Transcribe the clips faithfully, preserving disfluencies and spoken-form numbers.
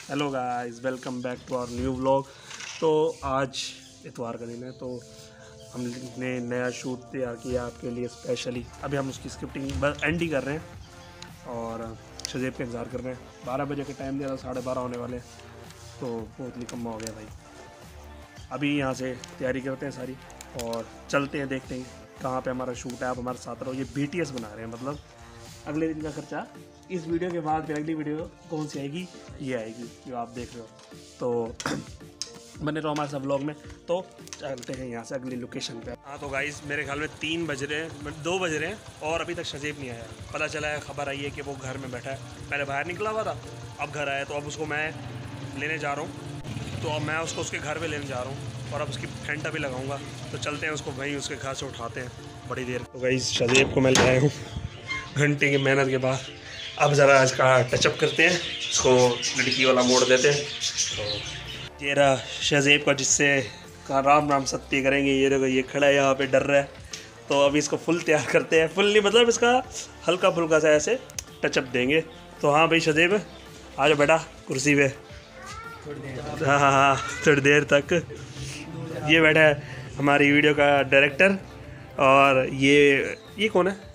Hello guys, welcome back to our new vlog. तो आज इतवार का दिन है, तो हमने नया शूट तैयार किया आपके लिए स्पेशली। अभी हम उसकी स्क्रिप्टिंग बस एंड ही कर रहे हैं और शजेब का इंतज़ार कर रहे हैं। बारह बजे के टाइम दिया था, साढ़े बारह होने वाले, तो बहुत निकम्मा हो गया भाई। अभी यहाँ से तैयारी करते हैं सारी और चलते हैं, देखते हैं कहाँ पे हमारा शूट है। आप हमारे साथ रहो। ये बी टी एस बना रहे हैं, मतलब अगले दिन का खर्चा इस वीडियो के बाद फिर अगली वीडियो कौन सी आएगी, ये आएगी जो आप देख रहे हो। तो बने रहो हमारे साथ व्लॉग में। तो चलते हैं यहाँ से अगली लोकेशन पे। हाँ तो गाइस, मेरे ख्याल में तीन बज रहे हैं, दो बज रहे हैं और अभी तक शजेब नहीं आया। पता चला है, खबर आई है कि वो घर में बैठा है। पहले बाहर निकला हुआ था, अब घर आया, तो अब उसको मैं लेने जा रहा हूँ। तो अब मैं उसको उसके घर पर लेने जा रहा हूँ और अब उसकी फेंटा भी लगाऊंगा। तो चलते हैं, उसको वहीं उसके घर से उठाते हैं बड़ी देर। तो गाइस, शजेब को मैं ले आया हूँ घंटे की मेहनत के बाद। अब ज़रा इसका टचअप करते हैं, इसको लड़की वाला मोड़ देते हैं। तो ये रहा शजेब का, जिससे का राम राम सत्य करेंगे। ये देखो, ये खड़ा है यहाँ पे, डर रहा है। तो अभी इसको फुल तैयार करते हैं। फुल नहीं, मतलब इसका हल्का फुल्का सा ऐसे टचअप देंगे। तो हाँ भाई शजेब, आ जाओ बेटा कुर्सी पे। हाँ हाँ हाँ थोड़ी देर तक। ये बैठा है हमारी वीडियो का डायरेक्टर, और ये ये कौन है?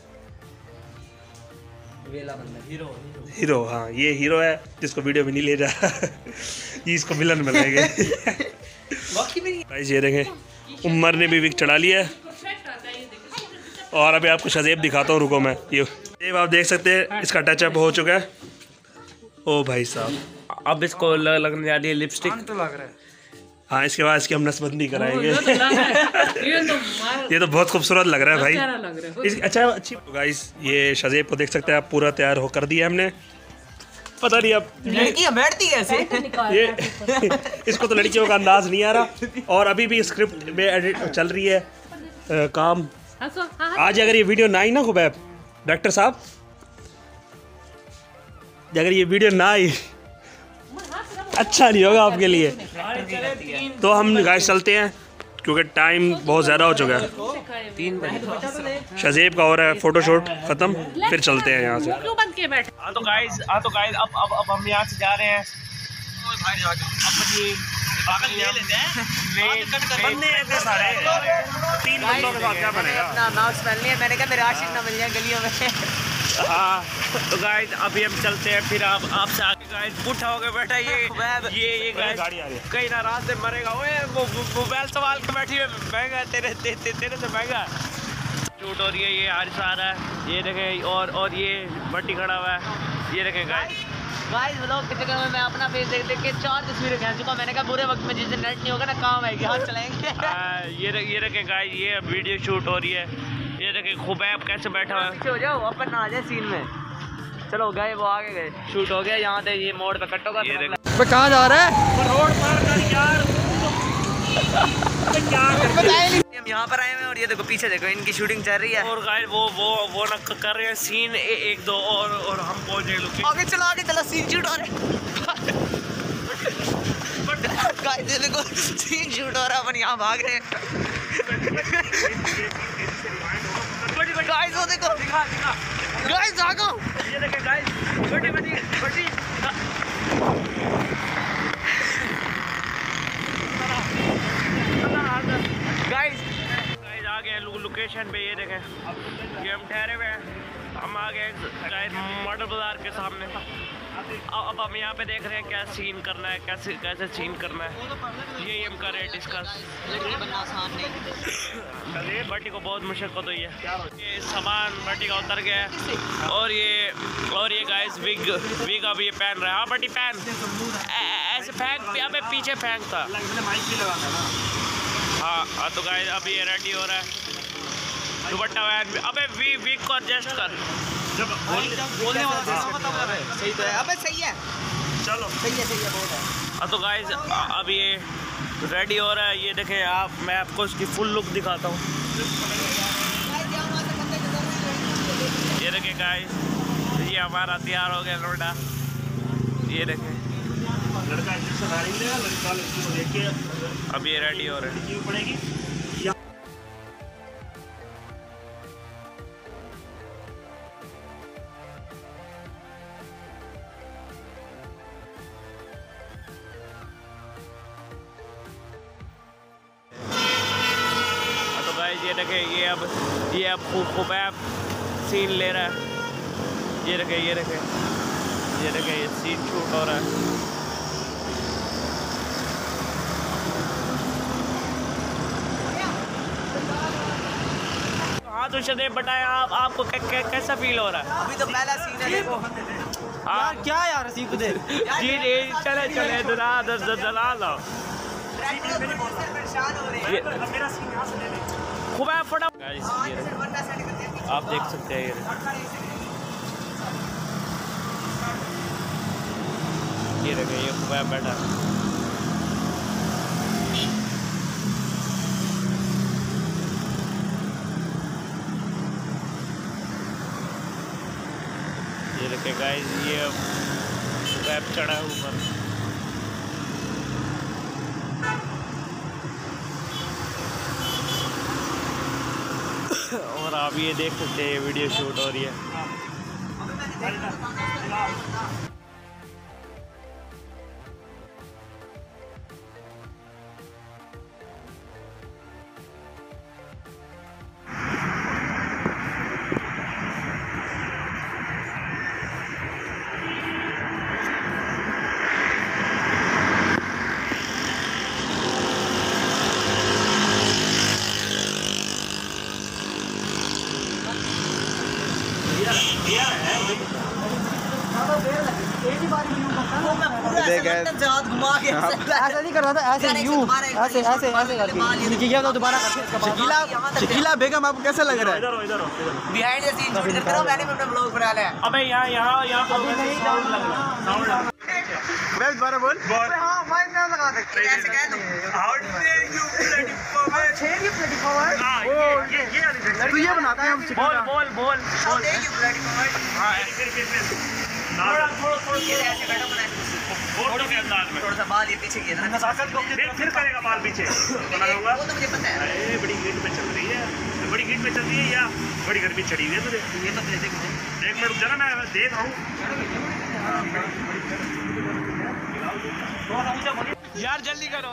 हीरो हीरो हाँ, ये हीरो है जिसको वीडियो में नहीं ले जा रहा। ये इसको विलन बनाएंगे। गाइस ये देखें, उमर ने भी विक चढ़ा लिया है। और अभी आपको शजेब दिखाता हूँ, रुको मैं। ये शजेब आप देख सकते हैं, इसका टचअप हो चुका है। ओ भाई साहब, अब इसको लगने जा रही है लिपस्टिक। तो लग रहा है। हाँ, इसके बाद इसकी हम नसबंदी कराएंगे। ये तो बहुत खूबसूरत लग रहा है भाई। इस, अच्छा अच्छी। गाइस ये शजेब को देख सकते हैं आप, पूरा तैयार हो कर दिया हमने। पता नहीं अब लड़कियां बैठती कैसे, ये इसको तो लड़कियों का अंदाज नहीं आ रहा। और अभी भी स्क्रिप्ट में एडिट चल रही है आ, काम। आज अगर ये वीडियो ना आई ना खुबैब डॉक्टर साहब, अगर ये वीडियो ना आई, अच्छा नहीं होगा आपके लिए। तो हम गाइस चलते हैं, क्योंकि टाइम बहुत ज़्यादा हो चुका है। तीन बजे शजेब का हो रहा है फोटोशूट ख़त्म, फिर चलते हैं यहाँ से। हाँ तो गाइस हाँ तो गाइस अब अब अब हम यहाँ से जा रहे हैं। तीन बंदों के साथ क्या बनेगा? अपना मास्क पहन लिया, मैंने कहा मेरे आशिक ना मिल जाए गलियों में। हाँ तो गाइस अभी हम चलते हैं, फिर आप आपसे आगे गाइस पुठा हो गए बैठा। ये ये ये गाइस गाड़ी आ रही है, कहीं ना रास्ते मरेगा। ओए वो मोबाइल संभाल के बैठी है, महंगा तेरे ते, ते, तेरे से महंगा शूट हो रही है। ये हारिस आ रहा है, ये देखें, और और ये बट्टी खड़ा हुआ है। ये देखें गाइस गाइस व्लॉग के चक्कर में मैं अपना फेस देख देख के चार तस्वीरें खींच चुका। मैंने कहा बुरे वक्त में जिस दिन नेट नहीं होगा ना, काम आएगी, हाथ चलाएंगे। ये ये देखें गाइस, ये वीडियो शूट हो रही है। ये देखें खुबैब कैसे बैठा हुआ है। पीछे हो जाओ, अपन ना आ जाए सीन में। चलो गए, वो आगे गए, शूट हो गया। यहाँ से ये मोड़ पे कट होगा। मैं कहाँ जा रहा है? रोड पार कर यार। हम यहाँ पर आए हैं और ये देखो पीछे देखो, इनकी शूटिंग चल रही है। और गाइस वो वो वो ना कर रहे हैं सीन ए, एक दो और और हम पहुंच गए लोकेशन। आगे चलो आगे चलो, सीन शूट हो रहा है। गाइस ये देखो सीन शूट हो रहा है, अपन यहाँ भाग रहे हैं। गाइस वो देखो, गाइस भागो। ये देखें गाइस, बड़ी बड़ी बड़ी गाइस गाइस आ गए लोकेशन पे। ये देखें, ये हम ठहरे हुए हैं, हम आ गए गाइस मॉडल बाजार के सामने। अब अब हम यहाँ पे देख रहे हैं क्या सीन करना है, कैसे कैसे सीन करना है, यही हम कर रहे हैं डिस्कस। बट्टी को बहुत मुशक्कत हुई है, ये सामान बट्टी का उतर गया है। और ये और ये गाइस विग विग अब ये पहन रहा है। हाँ बट्टी पहन, ऐसे फेंक, यहाँ पे पीछे फेंक था। हाँ हाँ तो गाइस अब ये रेडी हो रहा है। दुपट्टा पहन, अबे वी विग को एडजस्ट कर। जब बोलने वाला सही तो है। अबे सही है, चलो सही है, सही है, बहुत है। हाँ तो गाइस अब ये रेडी हो रहा है। ये देखें आप, मैं आपको इसकी फुल लुक दिखाता हूँ। ये देखें गाइस, ये हमारा तैयार हो गया लोटा। ये देखें लड़का लड़का लड़की को देख के अब ये रेडी हो रहा है। पड़ेगी। देखे ये अब ये अब खुबैब सीन ले रहा है। ये देखे ये देखे ये देखे ये सीन शूट हो रहा है। हाँ तो शदेब बताए आप आपको कै, कै, कैसा फील हो रहा है? अभी तो पहला सीन है देखो। हाँ क्या यार सीख दे जी जी चले चले दला दला लो खुबैब फटा। आप देख सकते हैं ये रखे ये खुबैब बैठा। ये रखे गाइस ये खुबैब चढ़ा है ऊपर। और आप ये देख सकते हैं ये वीडियो शूट हो रही है। ऐसा नहीं करना था, ऐसे यूं ऐसे ऐसे ऐसे करके किया था दोबारा। शकीला शकीला बेगम आपको कैसा लग रहा है? इधर हो इधर हो बिहाइंड द सीन शूट करो, मैंने अपना ब्लॉग बना लिया। अबे यहाँ यहाँ यहाँ पर साउंड लग रहा साउंड लग मैं दोबारा बोल बोल। हां माइक ना लगा दे ऐसे कह दो how dare you bloody power छेड़ यू ब्लडी पावर। हां ये ये ये तू ये बनाता है हम बोल बोल बोल how dare you bloody power. हां फिर फिर फिर थोड़ा थोड़ा थोड़ा ये ऐसे बैठो बनाए फोटो के अंदाज में थोड़ा सा बाल ये पीछे किया ना नजाकत को फिर फिर करेगा बाल पीछे बनाऊंगा। वो तो मुझे पता है। अरे बड़ी हीट में चल रही है बड़ी हीट में चल रही है या बड़ी गर्मी चढ़ी हुई है तुझे? ये तो देख एक मिनट रुक जा ना मैं देख रहा हूँ यार जल्दी करो।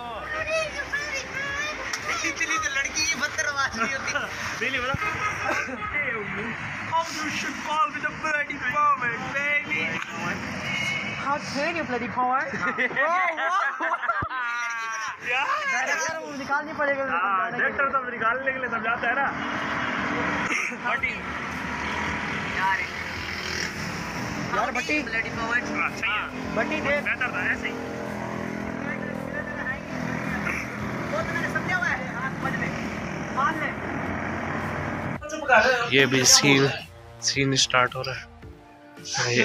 इतनी तो लड़की की बदतमीज नहीं होती। really बता how you should call with a bloody power baby How dare you bloody power। यार वो निकालनी पड़ेगा। हाँ डायरेक्टर तो निकालने के लिए समझाता है ना। बटी यार यार बट्टी ब्लडी पावर अच्छा है बट्टी दे बेहतर था ऐसे ही। वो तो मैंने समझा हुआ है समझ में मान ले। ये भी सीन सीन स्टार्ट हो रहा है। ये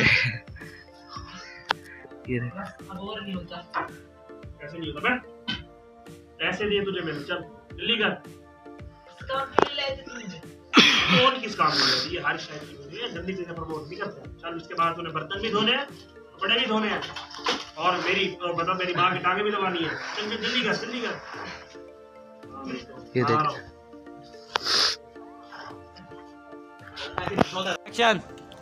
ये अब और नहीं होता। कैसे नहीं होता मैं ऐसे दिए तुझे मैंने चल जल्दी कर। काम मिल रहा है तुझे कौन किस काम में है ये हर शायद की होती है गंदी चीजें प्रमोट नहीं करता। चल उसके बाद तूने बर्तन भी धोने हैं कपड़े भी धोने हैं और मेरी मतलब मेरी माँ की टांगे भी दबानी है। चल जल्दी कर जल्दी कर। ये देख एक्शन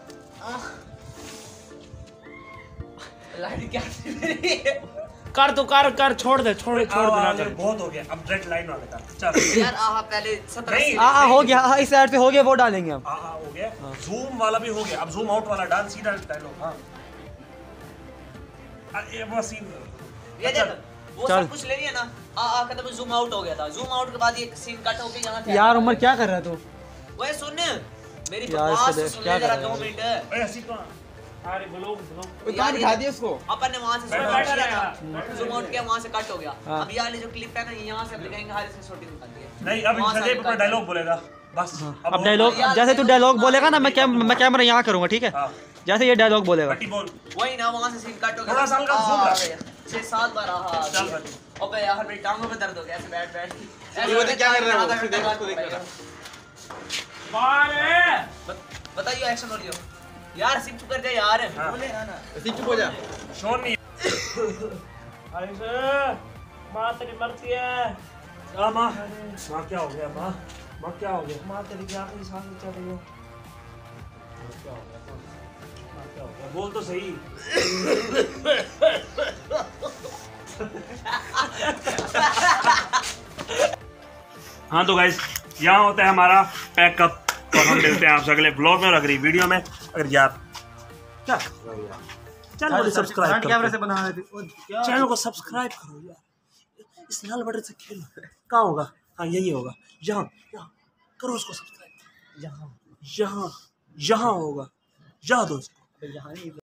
लाइट क्या कर तो कर कर छोड़ दे छोड़ छोड़ देना कर। बहुत हो गया अब रेड लाइन वाले का चल यार आहा पहले सत्रह नहीं आ हो गया इस साइड से हो गया वो डालेंगे हम। हाँ हाँ हो गया जूम वाला भी हो गया अब जूम आउट वाला डाल सीधा डायलॉग। हाँ ये वो सीन ये देख वो सब कुछ ले लिया ना आ आ खत्म जूम आउट हो गया था। जूम आउट के बाद ये सीन कट होके यहां थे। यार उमर क्या कर रहा है तू? ओए सुन मेरी यार बकवास इसको देख, सुन क्या ले जरा कर रहा दो है? मिनट। ए हंसी कहां अरे ब्लॉग ब्लॉग कहां बिठा दिया उसको? अपन ने वहां से बैठा शूट किया रहेगा। था जूम आउट किया वहां से कट हो गया। हाँ। अब ये वाली जो क्लिप है ना यहां से अब दिखाएंगे हर इसने शूटिंग निकाल दी है। नहीं अब वहाँ से सदैव अपना निकाल डायलॉग बोलेगा बस। अब डायलॉग जैसे तू डायलॉग बोलेगा ना मैं कैम मैं कैमरा यहाँ करूंगा ठीक है? हाँ जैसे ये डायलॉग बोलेगा बट्टी बोल वही ना वहां से सीन कट हो गया। थोड़ा सा हल्का zoom कर। छह सात बार आहा चल बट्टी अबे यार मेरी टांगों में दर्द हो गया ऐसे बैठ बैठ ये वो क्या कर रहा है वो? फिर देखो उसको देख रहा बताइए एक्शन हो लियो यार सिप चुप कर जा यार। हाँ। बोले ना ना है। चुप हो जा। शोन नहीं अरे माँ तेरी मरती है। हाँ माँ माँ क्या हो गया माँ माँ क्या हो गया माँ तेरी क्या कोई सांस चल रही है। माँ क्या हो गया माँ क्या हो गया बोल तो सही। हाँ तो गाइस यहाँ होता है हमारा पैकअप। तो हम मिलते हैं आपसे अगले ब्लॉग में और अगली वीडियो में। अगर यार क्या चैनल को सब्सक्राइब कैमरे से बना रहे थे चैनल को सब्सक्राइब करो यार। इस लाल बटन से खेलो। कहाँ होगा? हाँ यही होगा। यहाँ यहाँ करो उसको सब्सक्राइब। यहाँ यहाँ यहाँ होगा। यहाँ दोस्तों।